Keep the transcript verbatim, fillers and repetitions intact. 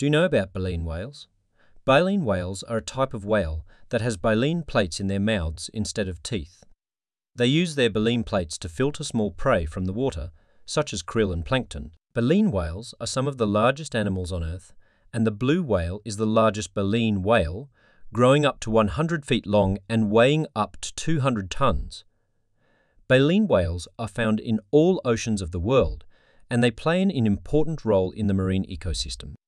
Do you know about baleen whales? Baleen whales are a type of whale that has baleen plates in their mouths instead of teeth. They use their baleen plates to filter small prey from the water, such as krill and plankton. Baleen whales are some of the largest animals on Earth, and the blue whale is the largest baleen whale, growing up to one hundred feet long and weighing up to two hundred tons. Baleen whales are found in all oceans of the world, and they play an important role in the marine ecosystem.